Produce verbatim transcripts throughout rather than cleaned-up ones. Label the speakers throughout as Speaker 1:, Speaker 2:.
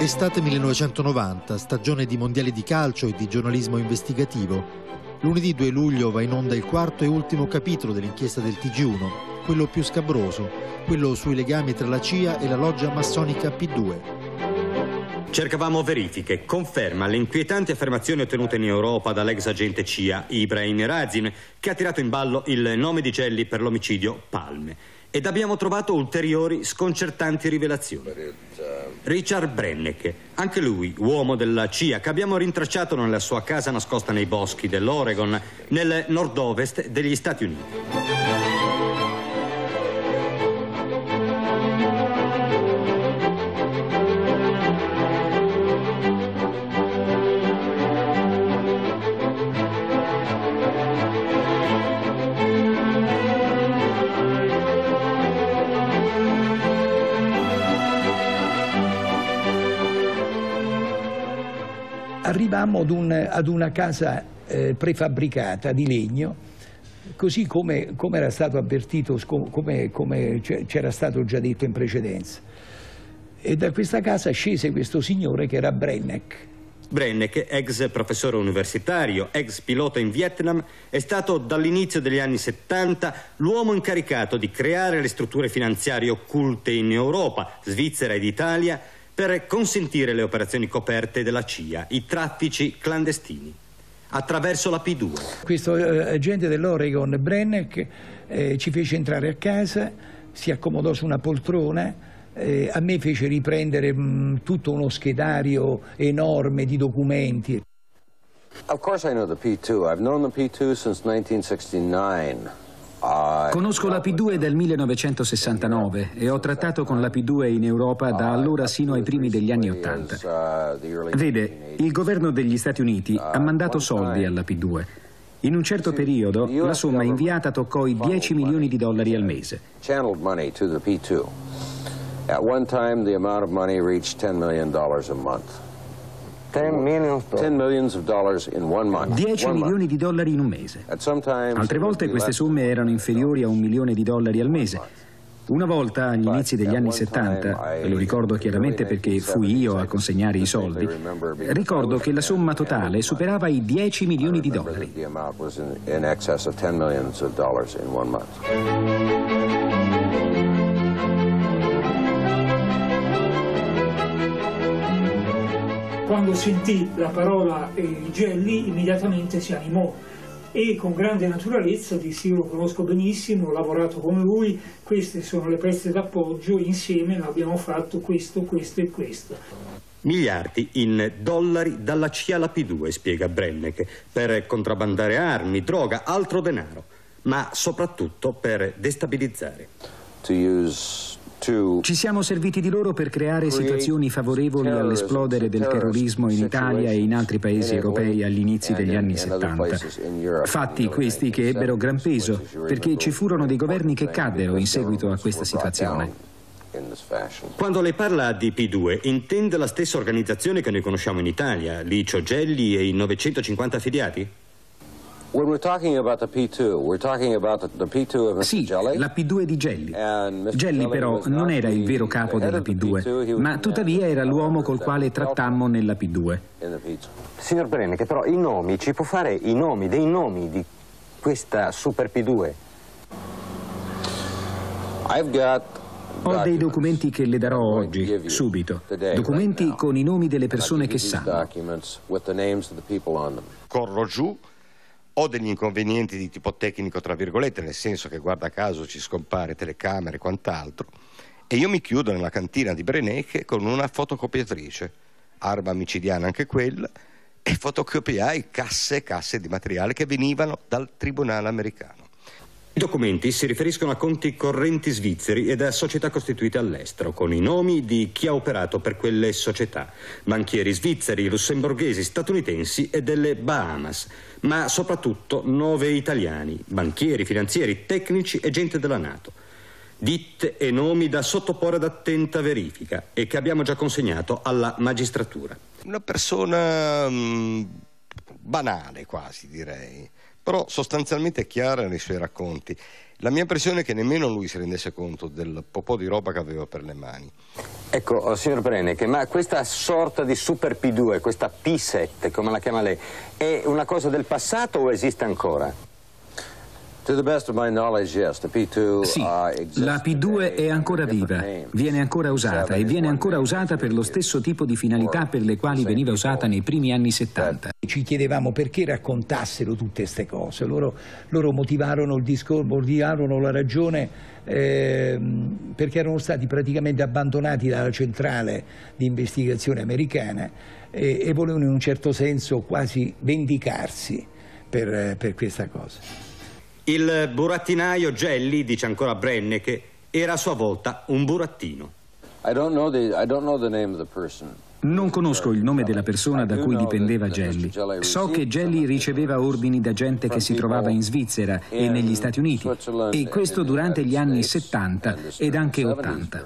Speaker 1: Estate millenovecentonovanta, stagione di mondiali di calcio e di giornalismo investigativo. Lunedì due luglio va in onda il quarto e ultimo capitolo dell'inchiesta del T G uno, quello più scabroso, quello sui legami tra la C I A e la loggia massonica P due.
Speaker 2: Cercavamo verifiche, conferma alle inquietanti affermazioni ottenute in Europa dall'ex agente C I A Ibrahim Razin, che ha tirato in ballo il nome di Gelli per l'omicidio Palme. Ed abbiamo trovato ulteriori sconcertanti rivelazioni. Richard Brenneck, anche lui uomo della C I A, che abbiamo rintracciato nella sua casa nascosta nei boschi dell'Oregon, nel nord-ovest degli Stati Uniti.
Speaker 3: Arrivammo ad, un, ad una casa eh, prefabbricata di legno, così come, come era stato avvertito, come, come c'era stato già detto in precedenza. E da questa casa scese questo signore che era Brenneck.
Speaker 2: Brenneck, ex professore universitario, ex pilota in Vietnam, è stato dall'inizio degli anni settanta l'uomo incaricato di creare le strutture finanziarie occulte in Europa, Svizzera ed Italia, per consentire le operazioni coperte della C I A, i traffici clandestini, attraverso la P due.
Speaker 3: Questo eh, agente dell'Oregon, Brenneck, eh, ci fece entrare a casa, si accomodò su una poltrona, eh, a me fece riprendere mh, tutto uno schedario enorme di documenti.
Speaker 4: Of course I know the P due. I've known the P due since nineteen sixty-nine.
Speaker 5: Conosco la P due dal millenovecentosessantanove e ho trattato con la P due in Europa da allora sino ai primi degli anni Ottanta. Vede, il governo degli Stati Uniti ha mandato soldi alla P due. In un certo periodo la somma inviata toccò i dieci milioni di dollari al mese.
Speaker 4: At one time the amount of money reached ten million dollars a month. ten millions of dollars in one month.
Speaker 5: dieci milioni di dollari in un mese. Altre volte queste somme erano inferiori a un milione di dollari al mese. Una volta, agli inizi degli anni settanta, e lo ricordo chiaramente perché fui io a consegnare i soldi, ricordo che la somma totale superava i dieci milioni di dollari.
Speaker 6: Quando sentì la parola eh, Gelli, immediatamente si animò e con grande naturalezza disse: io lo conosco benissimo, ho lavorato con lui, queste sono le pezze d'appoggio, insieme abbiamo fatto questo, questo e questo.
Speaker 2: Miliardi in dollari dalla C I A alla P due, spiega Brenneck, per contrabbandare armi, droga, altro denaro, ma soprattutto per destabilizzare.
Speaker 4: To use
Speaker 5: Ci siamo serviti di loro per creare situazioni favorevoli all'esplodere del terrorismo in Italia e in altri paesi europei agli inizi degli anni settanta. Fatti questi che ebbero gran peso, perché ci furono dei governi che caddero in seguito a questa situazione.
Speaker 2: Quando lei parla di P due, intende la stessa organizzazione che noi conosciamo in Italia, Licio Gelli e i novecentocinquanta affiliati?
Speaker 5: Sì, la P due di Gelli. Gelli però non era il vero capo della P due, ma tuttavia era l'uomo col quale trattammo nella P due.
Speaker 7: Signor Brenneck, però i nomi, ci può fare i nomi, dei nomi di questa super P due?
Speaker 5: Ho dei documenti che le darò oggi, subito. Documenti con i nomi delle persone che sanno.
Speaker 8: Corro giù. Ho degli inconvenienti di tipo tecnico, tra virgolette, nel senso che guarda caso ci scompare telecamere e quant'altro, e io mi chiudo nella cantina di Brenneck con una fotocopiatrice, arma micidiana anche quella, e fotocopiai casse e casse di materiale che venivano dal tribunale americano.
Speaker 2: I documenti si riferiscono a conti correnti svizzeri ed a società costituite all'estero, con i nomi di chi ha operato per quelle società, banchieri svizzeri, lussemburghesi, statunitensi e delle Bahamas, ma soprattutto nove italiani, banchieri, finanzieri, tecnici e gente della NATO. Ditte e nomi da sottoporre ad attenta verifica e che abbiamo già consegnato alla magistratura.
Speaker 8: Una persona mh, banale quasi, direi, però sostanzialmente chiara nei suoi racconti. La mia impressione è che nemmeno lui si rendesse conto del popò di roba che aveva per le mani.
Speaker 7: Ecco, signor Brennecke, ma questa sorta di Super P due, questa P sette, come la chiama lei, è una cosa del passato o esiste ancora?
Speaker 4: To the best of my knowledge, yes, the P due,
Speaker 5: Sì,
Speaker 4: uh, exists
Speaker 5: la P due
Speaker 4: today
Speaker 5: è ancora
Speaker 4: under
Speaker 5: viva,
Speaker 4: different names.
Speaker 5: viene ancora usata e viene ancora usata per lo stesso tipo di finalità per le quali veniva usata nei primi anni settanta.
Speaker 3: Ci chiedevamo perché raccontassero tutte queste cose, loro, loro motivarono il discorso, motivarono la ragione eh, perché erano stati praticamente abbandonati dalla centrale di investigazione americana e, e volevano in un certo senso quasi vendicarsi per, per questa cosa.
Speaker 2: Il burattinaio Gelli, dice ancora Brennecke, era a sua volta un burattino.
Speaker 4: I don't know the, I don't know the name of the person.
Speaker 5: Non conosco il nome della persona da cui dipendeva Gelli. So che Gelli riceveva ordini da gente che si trovava in Svizzera e negli Stati Uniti, e questo durante gli anni settanta ed anche ottanta.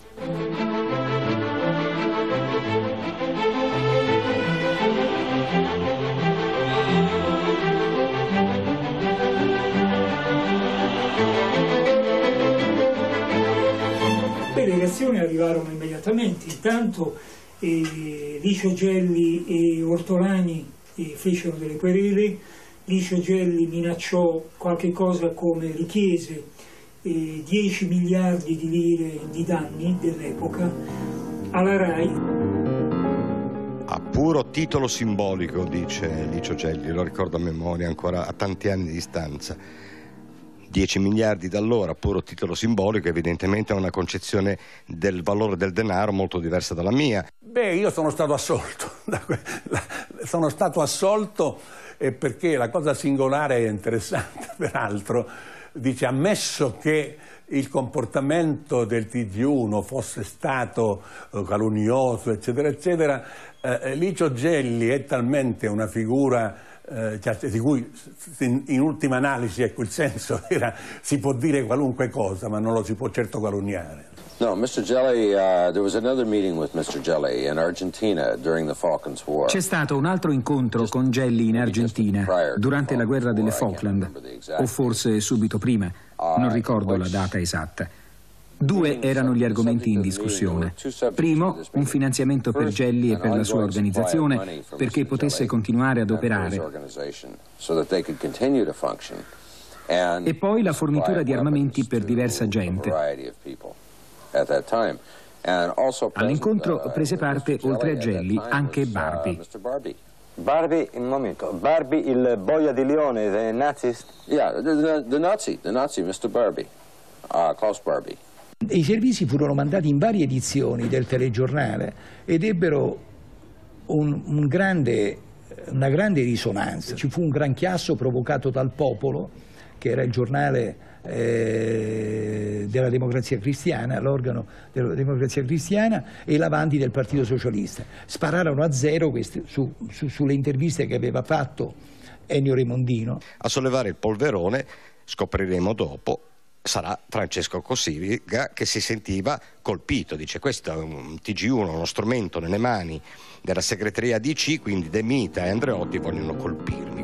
Speaker 6: Le reazioni arrivarono immediatamente, intanto eh, Licio Gelli e Ortolani eh, fecero delle querele. Licio Gelli minacciò qualche cosa come richiese eh, dieci miliardi di lire di danni dell'epoca alla RAI.
Speaker 8: A puro titolo simbolico, dice Licio Gelli, lo ricordo a memoria ancora a tanti anni di distanza. dieci miliardi da allora, puro titolo simbolico, evidentemente ha una concezione del valore del denaro molto diversa dalla mia.
Speaker 9: Beh, io sono stato assolto, sono stato assolto eh, perché la cosa singolare e interessante, peraltro, dice, ammesso che il comportamento del T G uno fosse stato eh, calunnoso, eccetera, eccetera, eh, Licio Gelli è talmente una figura Eh, di cui in, in ultima analisi, ecco, il senso era si può dire qualunque cosa ma non lo si può certo calunniare.
Speaker 4: No, mister Gelli, uh, there was another meeting with mister Gelli in Argentina during the Falklands War.
Speaker 5: C'è stato un altro incontro con Gelli in Argentina durante la guerra delle Falkland, o forse subito prima, non ricordo la data esatta. Due erano gli argomenti in discussione. Primo, un finanziamento per Gelli e per la sua organizzazione perché potesse continuare ad operare. E poi la fornitura di armamenti per diversa gente. All'incontro prese parte, oltre a Gelli, anche Barbie.
Speaker 7: Barbie, un momento, Barbie il boia di leone, the nazist?
Speaker 4: Yeah, the, the, the Nazi, the Nazi, mister Barbie, uh, Klaus Barbie.
Speaker 3: I servizi furono mandati in varie edizioni del telegiornale ed ebbero un, un grande, una grande risonanza. Ci fu un gran chiasso provocato dal Popolo, che era il giornale eh, della Democrazia Cristiana, l'organo della Democrazia Cristiana, e l'Avanti del Partito Socialista. Spararono a zero queste, su, su, sulle interviste che aveva fatto Ennio Remondino.
Speaker 8: A sollevare il polverone, scopriremo dopo, sarà Francesco Cossiga, che si sentiva colpito, dice questo è un T G uno, uno strumento nelle mani della segreteria D C, quindi De Mita e Andreotti vogliono colpirmi.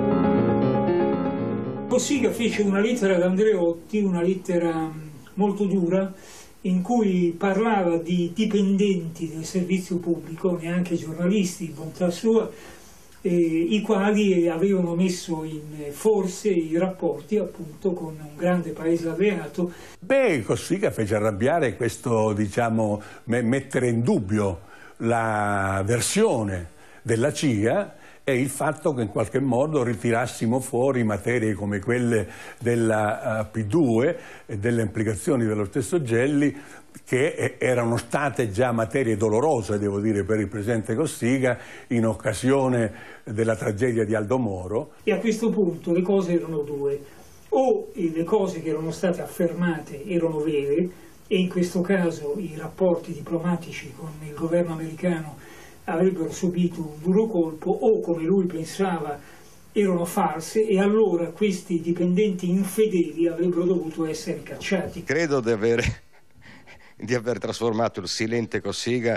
Speaker 6: Cossiga fece una lettera ad Andreotti, una lettera molto dura, in cui parlava di dipendenti del servizio pubblico, neanche giornalisti, in bontà sua, Eh, i quali avevano messo in forse i rapporti appunto con un grande paese alleato.
Speaker 9: Beh, Cossiga fece arrabbiare questo, diciamo, me mettere in dubbio la versione della C I A e il fatto che in qualche modo ritirassimo fuori materie come quelle della uh, P due e delle implicazioni dello stesso Gelli, che erano state già materie dolorose, devo dire, per il presidente Cossiga in occasione della tragedia di Aldo Moro.
Speaker 6: E a questo punto le cose erano due: o le cose che erano state affermate erano vere, e in questo caso i rapporti diplomatici con il governo americano avrebbero subito un duro colpo, o come lui pensava erano false, e allora questi dipendenti infedeli avrebbero dovuto essere cacciati.
Speaker 8: Credo di avere di aver trasformato il silente Cossiga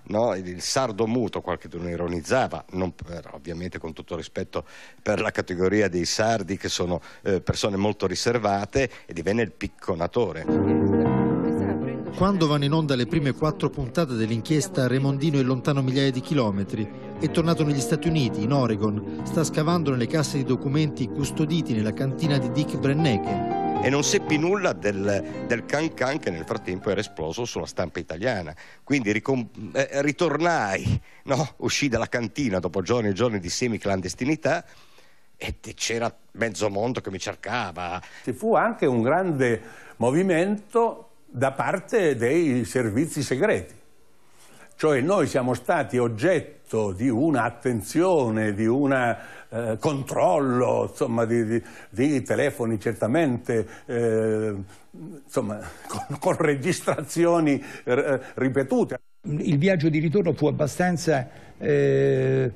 Speaker 8: no? Il sardo muto, qualcuno ironizzava, non per, ovviamente con tutto rispetto per la categoria dei sardi che sono eh, persone molto riservate, e divenne il picconatore.
Speaker 1: Quando vanno in onda le prime quattro puntate dell'inchiesta, Remondino è lontano migliaia di chilometri, è tornato negli Stati Uniti, in Oregon, sta scavando nelle casse di documenti custoditi nella cantina di Dick Brennecke.
Speaker 8: E non seppi nulla del, del can-can che nel frattempo era esploso sulla stampa italiana. Quindi ricom- eh, ritornai, no? Uscì dalla cantina dopo giorni e giorni di semiclandestinità e c'era mezzo mondo che mi cercava.
Speaker 9: Ci fu anche un grande movimento da parte dei servizi segreti. Cioè noi siamo stati oggetto di una attenzione, di un eh, controllo, insomma, di, di, di telefoni certamente, eh, insomma, con, con registrazioni eh, ripetute.
Speaker 3: Il viaggio di ritorno fu abbastanza, eh,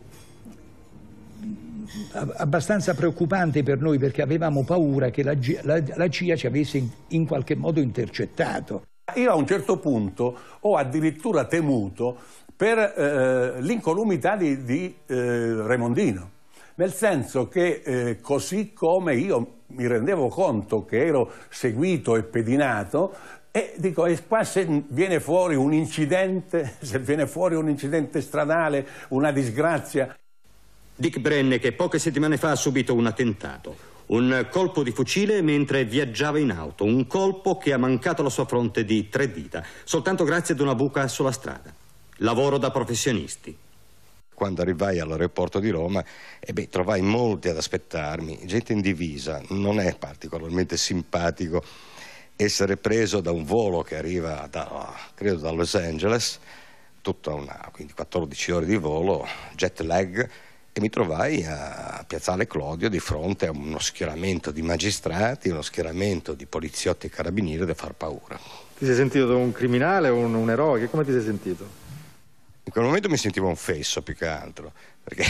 Speaker 3: abbastanza preoccupante per noi, perché avevamo paura che la, la, la C I A ci avesse in, in qualche modo intercettato.
Speaker 9: Io a un certo punto ho addirittura temuto per eh, l'incolumità di, di eh, Remondino, nel senso che eh, così come io mi rendevo conto che ero seguito e pedinato, e dico, e qua se viene fuori un incidente, se viene fuori un incidente stradale, una disgrazia.
Speaker 2: Dick Brennecke poche settimane fa ha subito un attentato. Un colpo di fucile mentre viaggiava in auto, un colpo che ha mancato la sua fronte di tre dita, soltanto grazie ad una buca sulla strada. Lavoro da professionisti.
Speaker 8: Quando arrivai all'aeroporto di Roma, eh beh, trovai molti ad aspettarmi, gente in divisa. Non è particolarmente simpatico essere preso da un volo che arriva da, credo da Los Angeles, tutta una, quindi quattordici ore di volo, jet lag, e mi trovai a Piazzale Clodio di fronte a uno schieramento di magistrati, uno schieramento di poliziotti e carabinieri da far paura.
Speaker 10: Ti sei sentito un criminale o un, un eroe? Come ti sei sentito?
Speaker 8: In quel momento mi sentivo un fesso più che altro, perché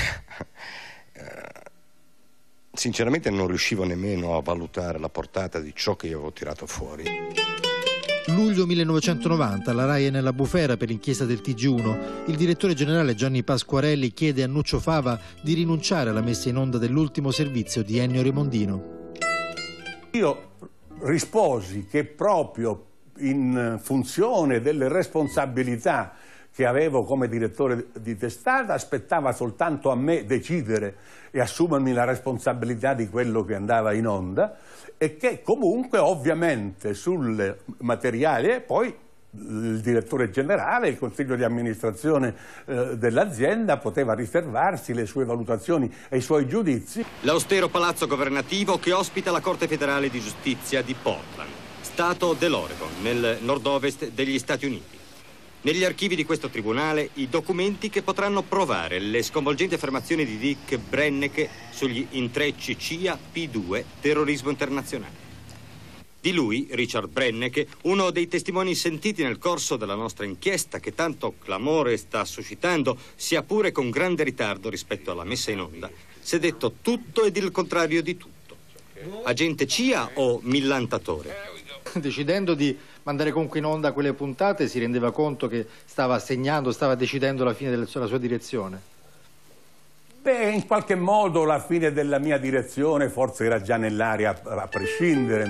Speaker 8: eh, sinceramente non riuscivo nemmeno a valutare la portata di ciò che io avevo tirato fuori.
Speaker 1: Luglio millenovecentonovanta, la RAI è nella bufera per l'inchiesta del T G uno. Il direttore generale Gianni Pasquarelli chiede a Nuccio Fava di rinunciare alla messa in onda dell'ultimo servizio di Ennio Remondino.
Speaker 9: Io risposi che proprio in funzione delle responsabilità che avevo come direttore di testata aspettava soltanto a me decidere e assumermi la responsabilità di quello che andava in onda, e che comunque ovviamente sul materiale poi il direttore generale, il consiglio di amministrazione eh, dell'azienda poteva riservarsi le sue valutazioni e i suoi giudizi.
Speaker 2: L'austero palazzo governativo che ospita la Corte federale di giustizia di Portland, stato dell'Oregon, nel nord-ovest degli Stati Uniti. Negli archivi di questo tribunale i documenti che potranno provare le sconvolgenti affermazioni di Dick Brennecke sugli intrecci C I A P due, terrorismo internazionale. Di lui, Richard Brennecke, uno dei testimoni sentiti nel corso della nostra inchiesta che tanto clamore sta suscitando, sia pure con grande ritardo rispetto alla messa in onda, si è detto tutto ed il contrario di tutto. Agente C I A o millantatore?
Speaker 10: Decidendo di mandare comunque in onda quelle puntate si rendeva conto che stava segnando, stava decidendo la fine della sua direzione?
Speaker 9: Beh, in qualche modo la fine della mia direzione forse era già nell'aria a prescindere.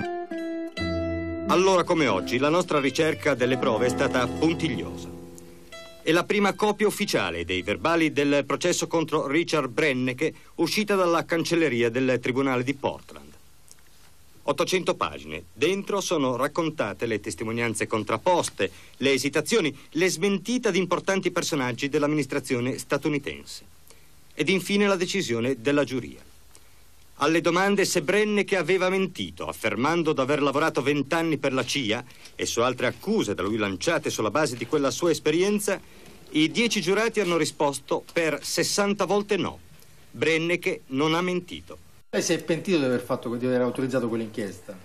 Speaker 2: Allora come oggi la nostra ricerca delle prove è stata puntigliosa. È la prima copia ufficiale dei verbali del processo contro Richard Brennecke uscita dalla cancelleria del Tribunale di Portland. ottocento pagine. Dentro sono raccontate le testimonianze contrapposte, le esitazioni, le smentite di importanti personaggi dell'amministrazione statunitense. Ed infine la decisione della giuria. Alle domande se Brennecke aveva mentito, affermando d'aver lavorato vent'anni per la C I A, e su altre accuse da lui lanciate sulla base di quella sua esperienza, i dieci giurati hanno risposto per sessanta volte no. Brennecke non ha mentito.
Speaker 10: Lei si è pentito di aver, fatto, di aver autorizzato quell'inchiesta?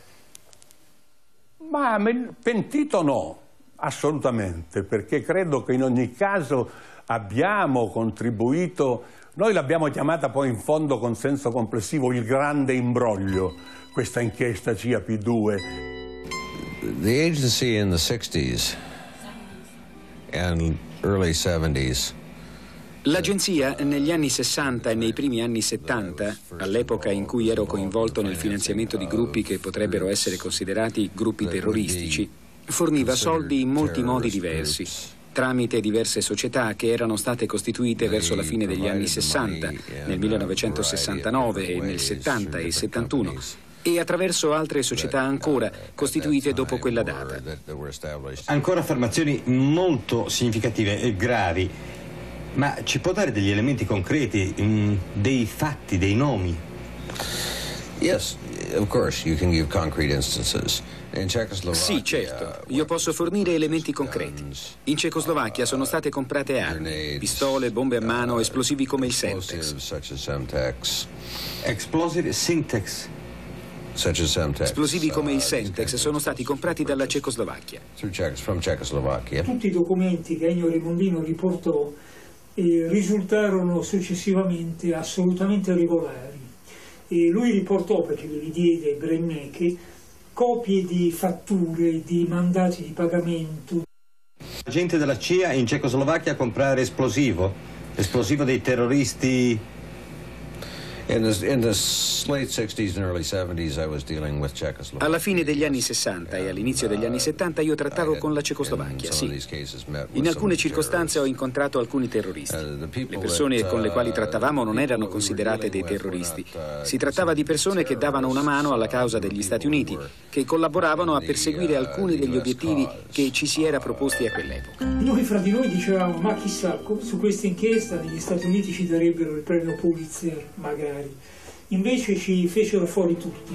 Speaker 9: Ma pentito no, assolutamente, perché credo che in ogni caso abbiamo contribuito, noi l'abbiamo chiamata poi in fondo con senso complessivo il grande imbroglio, questa inchiesta C I A P due.
Speaker 11: The agency in the sixties and
Speaker 4: early seventies.
Speaker 5: L'agenzia negli anni sessanta e nei primi anni settanta, all'epoca in cui ero coinvolto nel finanziamento di gruppi che potrebbero essere considerati gruppi terroristici, forniva soldi in molti modi diversi, tramite diverse società che erano state costituite verso la fine degli anni sessanta, nel millenovecentosessantanove e nel settanta e settantuno, e attraverso altre società ancora costituite dopo quella data.
Speaker 2: Ancora affermazioni molto significative e gravi, ma ci può dare degli elementi concreti, mh, dei fatti, dei nomi?
Speaker 4: Yes, of course, you can give concrete instances.
Speaker 5: Sì, certo, io posso fornire elementi concreti. In Cecoslovacchia sono state comprate armi, pistole, bombe a mano, esplosivi come il Semtex.
Speaker 2: Explosive Semtex.
Speaker 5: Esplosivi come il Semtex sono stati comprati dalla Cecoslovacchia.
Speaker 6: Tutti i documenti che Ennio Raimondino riportò eh, risultarono successivamente assolutamente regolari. E lui riportò, perché li diede Brennecke, copie di fatture, di mandati di pagamento.
Speaker 2: Agente della C I A in Cecoslovacchia a comprare esplosivo, esplosivo dei terroristi.
Speaker 5: Alla fine degli anni sessanta e all'inizio degli anni settanta io trattavo con la Cecoslovacchia, sì. In alcune circostanze ho incontrato alcuni terroristi. Le persone con le quali trattavamo non erano considerate dei terroristi. Si trattava di persone che davano una mano alla causa degli Stati Uniti, che collaboravano a perseguire alcuni degli obiettivi che ci si era proposti a quell'epoca.
Speaker 6: Noi fra di noi dicevamo, ma chissà, su questa inchiesta negli Stati Uniti ci darebbero il premio Pulitzer, magari. Invece ci fecero fuori tutti.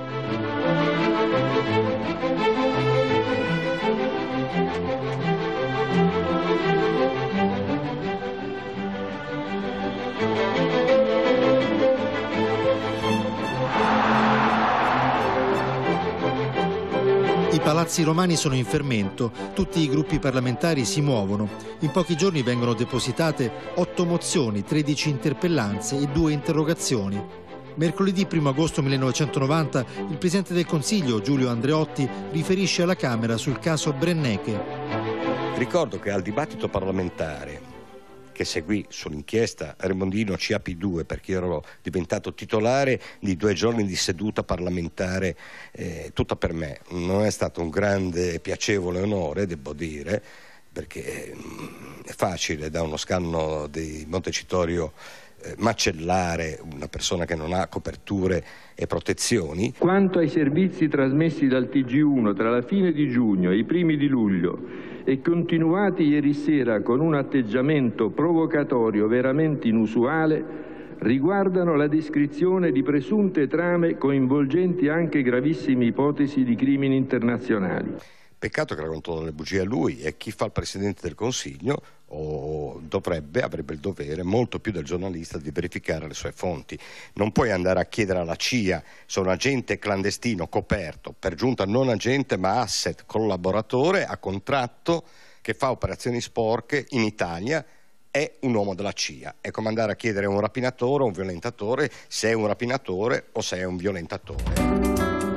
Speaker 1: I palazzi romani sono in fermento, tutti i gruppi parlamentari si muovono. In pochi giorni vengono depositate otto mozioni, tredici interpellanze e due interrogazioni. Mercoledì primo agosto millenovecentonovanta il Presidente del Consiglio, Giulio Andreotti, riferisce alla Camera sul caso Brennecke.
Speaker 8: Ricordo che al dibattito parlamentare che seguì sull'inchiesta Raimondino C A P due, perché io ero diventato titolare di due giorni di seduta parlamentare eh, tutta per me. Non è stato un grande e piacevole onore, devo dire, perché eh, è facile da uno scanno di Montecitorio macellare una persona che non ha coperture e protezioni.
Speaker 11: Quanto ai servizi trasmessi dal T G uno tra la fine di giugno e i primi di luglio e continuati ieri sera con un atteggiamento provocatorio veramente inusuale, riguardano la descrizione di presunte trame coinvolgenti anche gravissime ipotesi di crimini internazionali.
Speaker 8: Peccato che raccontò delle bugie a lui, e chi fa il Presidente del Consiglio o dovrebbe, avrebbe il dovere, molto più del giornalista, di verificare le sue fonti. Non puoi andare a chiedere alla C I A se un agente clandestino coperto, per giunta non agente ma asset collaboratore a contratto che fa operazioni sporche in Italia è un uomo della C I A. È come andare a chiedere a un rapinatore o un violentatore se è un rapinatore o se è un violentatore.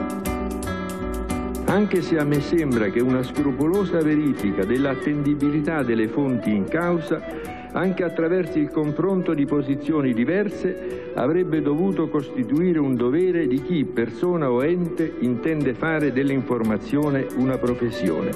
Speaker 11: Anche se a me sembra che una scrupolosa verifica dell'attendibilità delle fonti in causa, anche attraverso il confronto di posizioni diverse, avrebbe dovuto costituire un dovere di chi, persona o ente, intende fare dell'informazione una professione.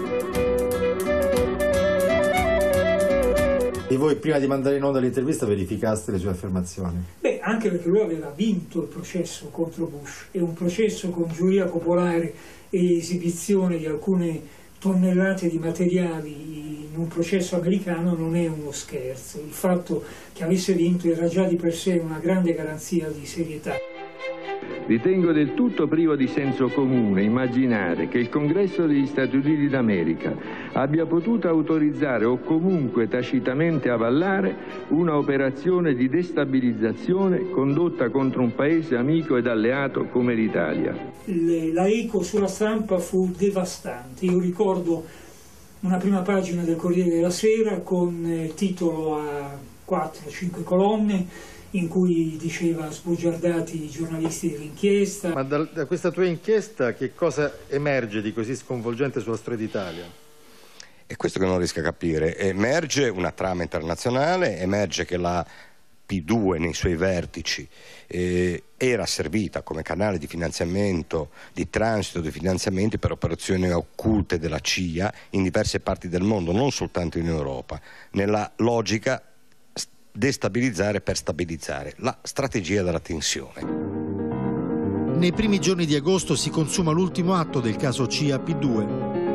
Speaker 10: E voi prima di mandare in onda l'intervista verificaste le sue affermazioni?
Speaker 6: Beh, anche perché lui aveva vinto il processo contro Bush, e un processo con giuria popolare e esibizione di alcune tonnellate di materiali in un processo americano non è uno scherzo. Il fatto che avesse vinto era già di per sé una grande garanzia di serietà.
Speaker 11: Ritengo del tutto privo di senso comune immaginare che il Congresso degli Stati Uniti d'America abbia potuto autorizzare o comunque tacitamente avallare una operazione di destabilizzazione condotta contro un paese amico ed alleato come l'Italia.
Speaker 6: La eco sulla stampa fu devastante. Io ricordo una prima pagina del Corriere della Sera con titolo a quattro cinque colonne in cui diceva sbugiardati i giornalisti dell'inchiesta.
Speaker 10: Ma da, da questa tua inchiesta che cosa emerge di così sconvolgente sulla storia d'Italia?
Speaker 8: è questo che non riesco a capire. Emerge una trama internazionale, emerge che la P due nei suoi vertici eh, era servita come canale di finanziamento, di transito di finanziamenti per operazioni occulte della C I A in diverse parti del mondo, non soltanto in Europa, nella logica destabilizzare per stabilizzare, la strategia della tensione.
Speaker 1: Nei primi giorni di agosto si consuma l'ultimo atto del caso C I A P due.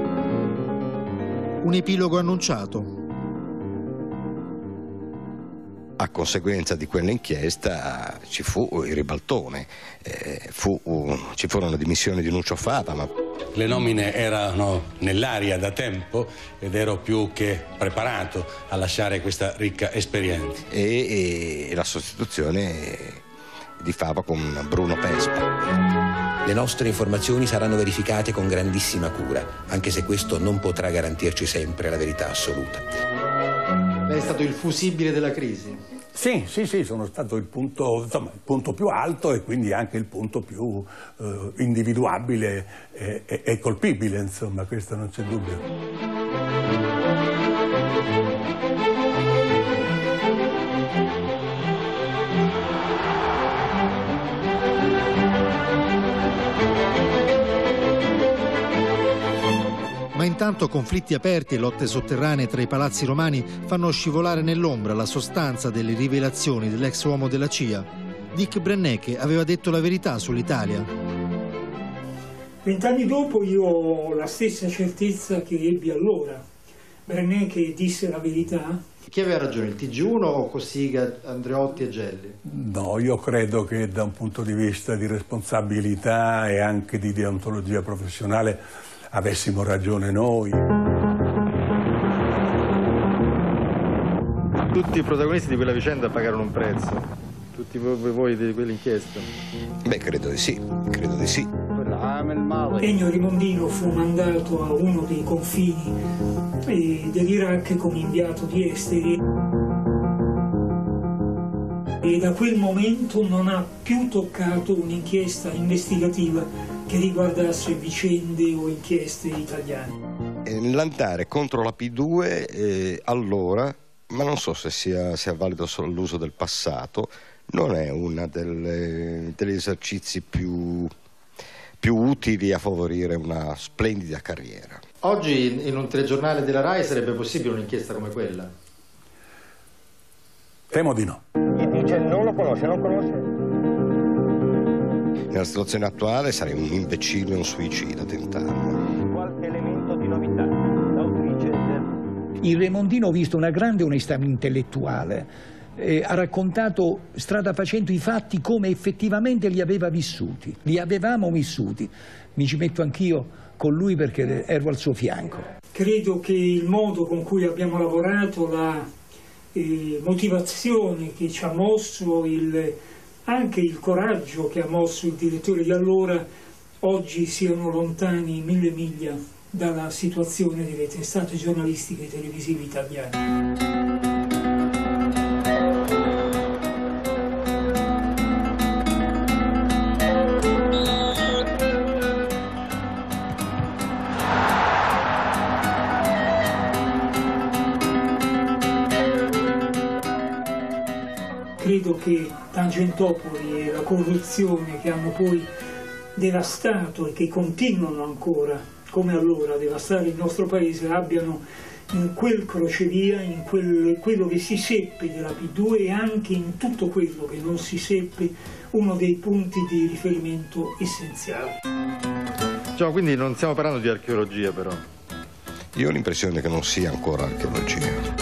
Speaker 1: Un epilogo annunciato.
Speaker 8: A conseguenza di quell'inchiesta ci fu il ribaltone, eh, fu, uh, ci furono dimissioni di Nuccio Fava. Ma...
Speaker 9: Le nomine erano nell'aria da tempo ed ero più che preparato a lasciare questa ricca esperienza.
Speaker 8: E, e la sostituzione di Fava con Bruno Pespa.
Speaker 12: Le nostre informazioni saranno verificate con grandissima cura, anche se questo non potrà garantirci sempre la verità assoluta.
Speaker 10: Lei è stato il fusibile della crisi?
Speaker 9: Sì, sì, sì, sono stato il punto, insomma, il punto più alto e quindi anche il punto più eh, individuabile e, e, e colpibile, insomma, questo non c'è dubbio.
Speaker 1: Ma intanto conflitti aperti e lotte sotterranee tra i palazzi romani fanno scivolare nell'ombra la sostanza delle rivelazioni dell'ex uomo della C I A. Dick Brennecke aveva detto la verità sull'Italia.
Speaker 6: Vent'anni dopo io ho la stessa certezza che ebbi allora. Brennecke disse la verità.
Speaker 10: Chi aveva ragione, il T G uno o Cossiga, Andreotti e Gelli?
Speaker 9: No, io credo che da un punto di vista di responsabilità e anche di deontologia professionale avessimo ragione noi.
Speaker 10: Tutti i protagonisti di quella vicenda pagarono un prezzo, tutti voi, voi di quell'inchiesta?
Speaker 8: Beh, credo di sì, credo di sì.
Speaker 6: Ennio Rimondino fu mandato a uno dei confini dell'Iraq come inviato di esteri e da quel momento non ha più toccato un'inchiesta investigativa che riguardasse vicende o inchieste italiane.
Speaker 8: Nell'andare contro la P due eh, allora, ma non so se sia, sia valido solo l'uso del passato, non è uno degli esercizi più, più utili a favorire una splendida carriera.
Speaker 10: Oggi in un telegiornale della RAI sarebbe possibile un'inchiesta come quella?
Speaker 9: Temo di no.
Speaker 7: Gli dice non lo conosce, non conosce.
Speaker 8: Nella situazione attuale sarei un imbecille e un suicida tentando.
Speaker 7: Qualche elemento di novità. L'autrice del...
Speaker 3: In Remondino ho visto una grande onestà intellettuale. Eh, ha raccontato strada facendo i fatti come effettivamente li aveva vissuti. Li avevamo vissuti. Mi ci metto anch'io con lui perché ero al suo fianco.
Speaker 6: Credo che il modo con cui abbiamo lavorato, la eh, motivazione che ci ha mosso, il... anche il coraggio che ha mosso il direttore di allora, oggi siano lontani mille miglia dalla situazione delle testate giornalistiche e televisive italiane. Credo che Tangentopoli e la corruzione che hanno poi devastato e che continuano ancora, come allora, a devastare il nostro paese, abbiano in quel crocevia, in quel, quello che si seppe della P due e anche in tutto quello che non si seppe, uno dei punti di riferimento essenziali.
Speaker 10: Cioè, quindi non stiamo parlando di archeologia però?
Speaker 8: Io ho l'impressione che non sia ancora archeologia.